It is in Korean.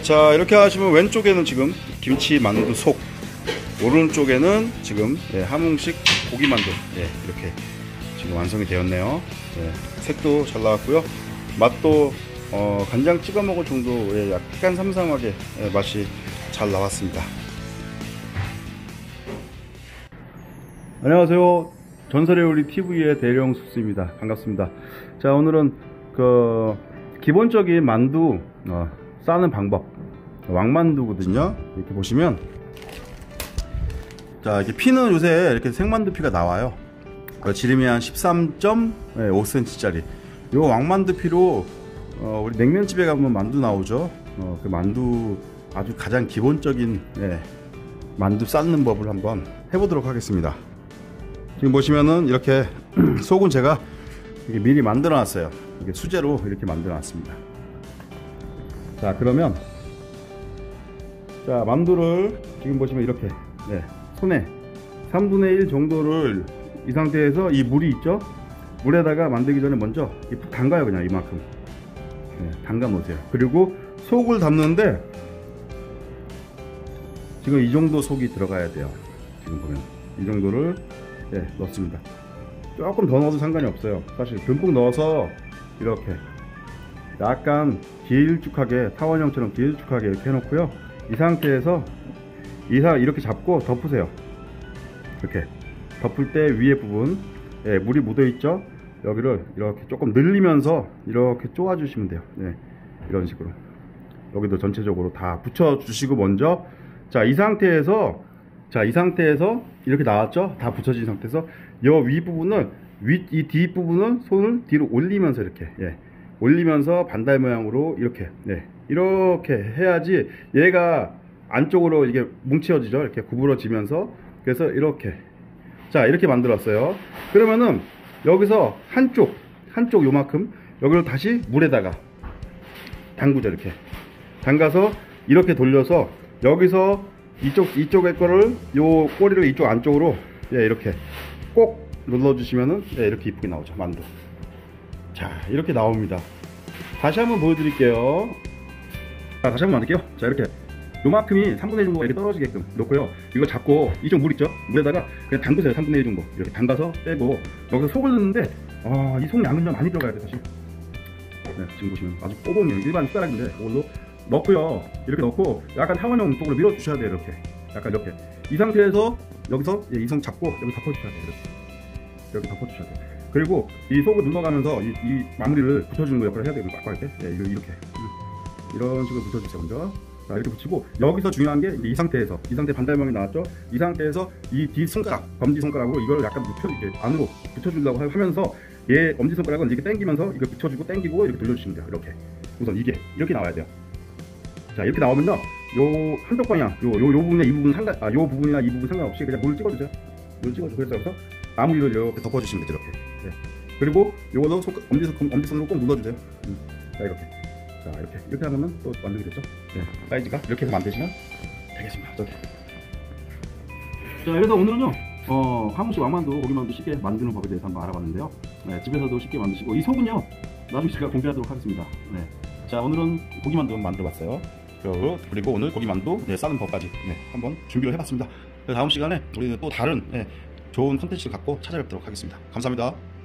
자, 이렇게 하시면 왼쪽에는 지금 김치 만두 속, 오른쪽에는 지금 함흥식 고기 만두 이렇게 지금 완성이 되었네요. 색도 잘 나왔고요. 맛도 간장 찍어 먹을 정도의 약간 삼삼하게 맛이 잘 나왔습니다. 안녕하세요. 전설의 요리 TV의 대령 숙수입니다. 반갑습니다. 자, 오늘은 그 기본적인 만두 싸는 방법, 왕만두거든요. 이렇게 보시면, 자, 이렇게 피는 요새 이렇게 생만두 피가 나와요. 지름이 한 13.5cm 짜리. 요 왕만두 피로 우리 냉면집에 가면 만두 나오죠. 그 만두 아주 가장 기본적인 만두 삶는 법을 한번 해보도록 하겠습니다. 지금 보시면은 이렇게 속은 제가 미리 만들어 놨어요. 이게 수제로 이렇게 만들어 놨습니다. 자, 그러면 자, 만두를 지금 보시면 이렇게 손에 3분의 1 정도를 이 상태에서, 이 물이 있죠, 물에다가 만들기 전에 먼저 푹 담가요. 그냥 이만큼 담가 놓으세요. 그리고 속을 담는데 지금 이 정도 속이 들어가야 돼요. 지금 보면 이 정도를 넣습니다. 조금 더 넣어도 상관이 없어요. 사실 듬뿍 넣어서 이렇게 약간 길쭉하게, 타원형처럼 길쭉하게 이렇게 해놓고요. 이 상태에서 이렇게 잡고 덮으세요. 이렇게 덮을 때 위에 부분 물이 묻어 있죠. 여기를 이렇게 조금 늘리면서 이렇게 쪼아 주시면 돼요. 이런 식으로 여기도 전체적으로 다 붙여 주시고, 먼저 이 상태에서 이렇게 나왔죠. 다 붙여진 상태에서 이 위 부분을, 이 뒷 부분은 손을 뒤로 올리면서 이렇게 올리면서 반달 모양으로 이렇게 이렇게 해야지 얘가 안쪽으로 이게 뭉쳐지죠. 이렇게 구부러지면서. 그래서 이렇게, 자, 이렇게 만들었어요. 그러면은 여기서 한쪽 요만큼 여기를 다시 물에다가 담그죠. 이렇게 담가서 이렇게 돌려서 여기서 이쪽의 거를, 요 꼬리를 이쪽 안쪽으로 이렇게 꼭 눌러주시면은 이렇게 이쁘게 나오죠, 만두. 자, 이렇게 나옵니다. 다시 한번 보여드릴게요. 자, 다시 한번 만들게요. 자, 이렇게 요만큼이 3분의 1 정도가 이렇게 떨어지게끔 놓고요. 이거 잡고 이쪽 물 있죠? 물에다가 그냥 담그세요. 3분의 1 정도 이렇게 담가서 빼고, 여기서 속을 넣는데 이 속 양은 좀 많이 들어가야 돼요, 사실. 지금 보시면 아주 꼬봉이에요. 일반 숟가락인데 이걸로 넣고요. 이렇게 넣고 약간 타원형 쪽으로 밀어 주셔야 돼요. 이렇게 약간 이렇게. 이 상태에서 여기서 이 성 잡고 여기 덮어주셔야 돼요. 이렇게 덮어주셔야 돼요. 그리고 이 속을 눌러가면서 이 마무리를 붙여주는 거 역할을 해야 돼요. 꽉꽉 이렇게 이렇게 이런 식으로 붙여주세요. 먼저 자, 이렇게 붙이고, 여기서 중요한 게 이 상태 반달면이 나왔죠. 이 상태에서 이 뒷손가락, 검지손가락으로 이걸 약간 이렇게 안으로 붙여주려고 하면서, 얘 엄지손가락은 이렇게 당기면서 이거 붙여주고 당기고 이렇게 돌려주시면 돼요. 이렇게 우선 이렇게 나와야 돼요. 자, 이렇게 나오면요, 요 한쪽 방향, 요 부분이나 이 부분 요 부분이나 이 부분 상관없이 그냥 물을 찍어주세요. 그래서 여기서 마무리를 이렇게 덮어주시면 되죠. 이렇게. 그리고 요거도 엄지손으로 꼭 눌러주세요. 자, 이렇게 하면 또 만들게 됐죠. 사이즈가 이렇게 해서 만드시면 되겠습니다. 자, 그래서 오늘은요, 함흥식 왕만두, 고기만두 쉽게 만드는 법에 대해서 한번 알아봤는데요. 집에서도 쉽게 만드시고, 이 속은요, 나중에 제가 공개하도록 하겠습니다. 자, 오늘은 고기만두 만들어봤어요. 그리고 오늘 고기만두 싸는 법까지 한번 준비를 해봤습니다. 다음 시간에 우리는 또 다른 좋은 컨텐츠를 갖고 찾아뵙도록 하겠습니다. 감사합니다.